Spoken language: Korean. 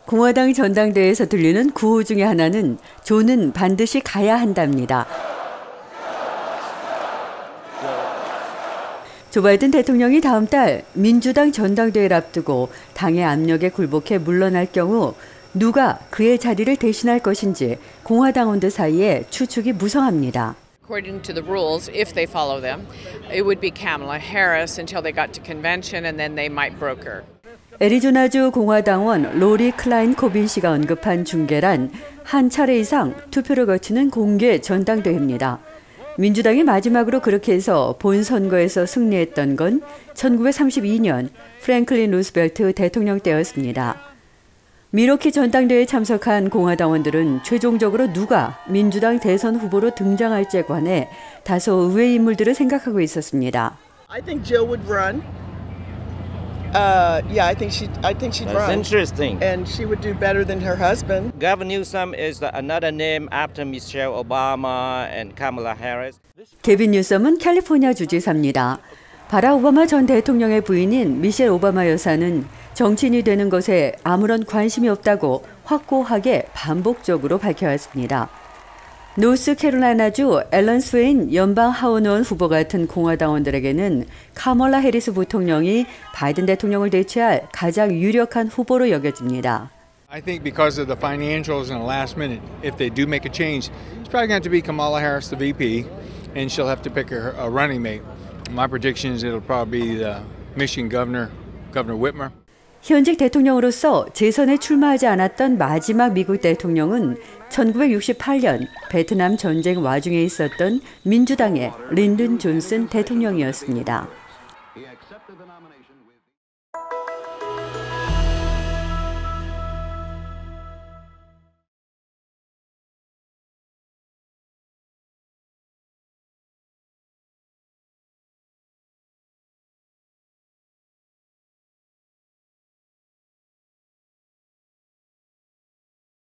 공화당 전당대회에서 들리는 구호 중에 하나는 조는 반드시 가야 한답니다. 조 바이든 대통령이 다음 달 민주당 전당대회를 앞두고 당의 압력에 굴복해 물러날 경우 누가 그의 자리를 대신할 것인지 공화당원들 사이에 추측이 무성합니다. According to the rules, if they follow them, it would be Kamala Harris until they got to convention and then they might broker. 애리조나주 공화당원 로리 클라인 코빈 씨가 언급한 중계란 한 차례 이상 투표를 거치는 공개 전당대회입니다. 민주당이 마지막으로 그렇게 해서 본선거에서 승리했던 건 1932년 프랭클린 루스벨트 대통령 때였습니다. 미러키 전당대회에 참석한 공화당원들은 최종적으로 누가 민주당 대선 후보로 등장할지에 관해 다소 의외의 인물들을 생각하고 있었습니다. I think Jill would run. I think she'd run. That's interesting. And she would do better than her husband. Gavin Newsom is another name after Michelle Obama and Kamala Harris. 게빈 뉴섬은 캘리포니아 주지사입니다. 바락 오바마 전 대통령의 부인인 미셸 오바마 여사는 정치인이 되는 것에 아무런 관심이 없다고 확고하게 반복적으로 밝혀왔습니다. 노스캐롤라이나주 앨런 스웨인 연방 하원의원 후보 같은 공화당원들에게는 카멀라 해리스 부통령이 바이든 대통령을 대체할 가장 유력한 후보로 여겨집니다. I think because of the financials in the last minute, if they do make a change, it's probably going to be Kamala Harris, the VP, and she'll have to pick a running mate. My prediction is it'll probably be the Michigan governor, Governor Whitmer. 현직 대통령으로서 재선에 출마하지 않았던 마지막 미국 대통령은 1968년 베트남 전쟁 와중에 있었던 민주당의 린든 존슨 대통령이었습니다.